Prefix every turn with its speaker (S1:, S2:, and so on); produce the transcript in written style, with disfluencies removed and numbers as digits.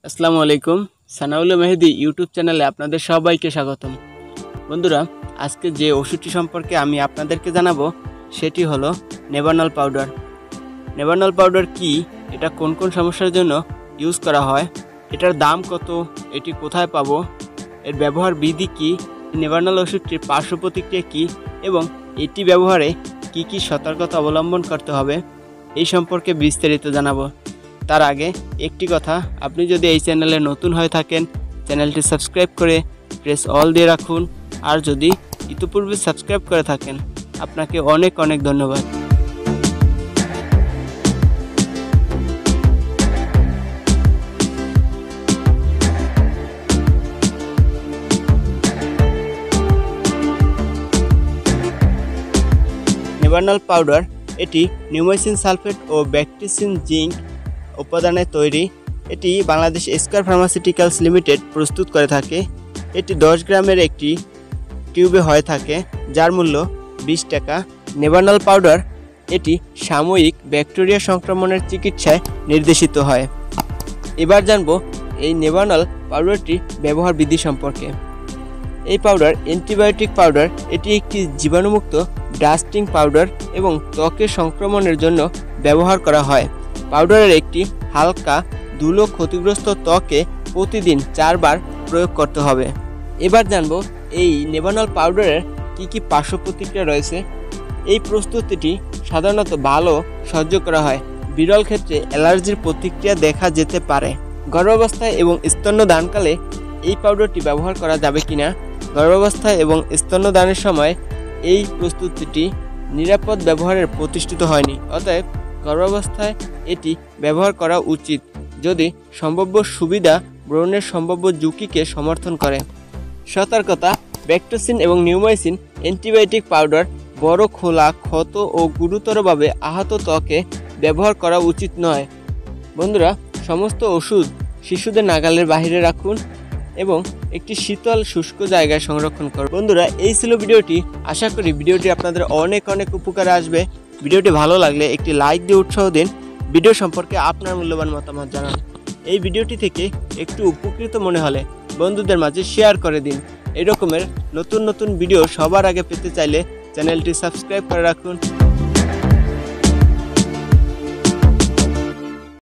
S1: আসসালামু আলাইকুম। সানাউল মেহেদি ইউটিউব চ্যানেলে আপনাদের সবাইকে স্বাগতম। বন্ধুরা, আজকে যে ওষুধটি সম্পর্কে আমি আপনাদেরকে জানাবো সেটি হলো নেভানল পাউডার। নেভানল পাউডার কি, এটা কোন কোন সমস্যার জন্য ইউজ করা হয়, এটার দাম কত, এটি কোথায় পাবো, এর ব্যবহার বিধি কি, নেভানল ওষুধটির পার্শ্ব প্রতিক্রিয়া কী এবং এটি ব্যবহারে কি কি সতর্কতা অবলম্বন করতে হবে, এই সম্পর্কে বিস্তারিত জানাবো। তার আগে একটি কথা, আপনি যদি এই চ্যানেলে নতুন হয়ে থাকেন চ্যানেলটি সাবস্ক্রাইব করে প্রেস অল দিয়ে রাখুন, আর যদি ইতিপূর্বে সাবস্ক্রাইব করে থাকেন আপনাকে অনেক অনেক ধন্যবাদ। নেভানল পাউডার এটি নিউমাইসিন সালফেট ও ব্যাকটিসিন জিঙ্ক উপাদানে তৈরি। এটি বাংলাদেশ স্কয়ার ফার্মাসিউটিক্যালস লিমিটেড প্রস্তুত করে থাকে। এটি 10 গ্রামের একটি টিউবে হয়ে থাকে, যার মূল্য 20 টাকা। নেভানল পাউডার এটি সাময়িক ব্যাকটেরিয়া সংক্রমণের চিকিৎসায় নির্দেশিত হয়। এবার জানব এই নেভানল পাউডারটি ব্যবহার বিধি সম্পর্কে। এই পাউডার অ্যান্টিবায়োটিক পাউডার। এটি একটি জীবাণুমুক্ত ডাস্টিং পাউডার এবং ত্বকের সংক্রমণের জন্য ব্যবহার করা হয়। পাউডারের একটি হালকা ধুলো ক্ষতিগ্রস্ত ত্বকে প্রতিদিন 4 বার প্রয়োগ করতে হবে। এবার জানব এই নেভানল পাউডারের কি কি পার্শ্ব প্রতিক্রিয়া রয়েছে। এই প্রস্তুতিটি সাধারণত ভালো সহ্য করা হয়, বিরল ক্ষেত্রে অ্যালার্জির প্রতিক্রিয়া দেখা যেতে পারে। গর্ভাবস্থায় এবং স্তন্যদানকালে এই পাউডারটি ব্যবহার করা যাবে কিনা। গর্ভাবস্থায় এবং স্তন্যদানের সময় এই প্রস্তুতিটি নিরাপদ ব্যবহারের প্রতিষ্ঠিত হয়নি, অতএব গর্ভাবস্থায় এটি ব্যবহার করা উচিত যদি সম্ভাব্য সুবিধা গ্রহণের সম্ভাব্য ঝুঁকিকে সমর্থন করে। সতর্কতা: ব্যাকটিসিন এবং নিউমাইসিন অ্যান্টিবায়োটিক পাউডার বড় খোলা ক্ষত ও গুরুতরভাবে আহত ত্বকে ব্যবহার করা উচিত নয়। বন্ধুরা, সমস্ত ওষুধ শিশুদের নাগালের বাইরে রাখুন এবং একটি শীতল শুষ্ক জায়গায় সংরক্ষণ করুন। বন্ধুরা, এই ছিল ভিডিওটি। আশা করি ভিডিওটি আপনাদের অনেক অনেক উপকারে আসবে। ভিডিওটি ভালো লাগলে একটি লাইক দিয়ে উৎসাহ দিন। ভিডিও সম্পর্কে আপনার মূল্যবান মতামত জানান। এই ভিডিওটি থেকে একটু উপকৃত মনে হলে বন্ধুদের মাঝে শেয়ার করে দিন। এই রকমের নতুন নতুন ভিডিও সবার আগে পেতে চাইলে চ্যানেলটি সাবস্ক্রাইব করে রাখুন।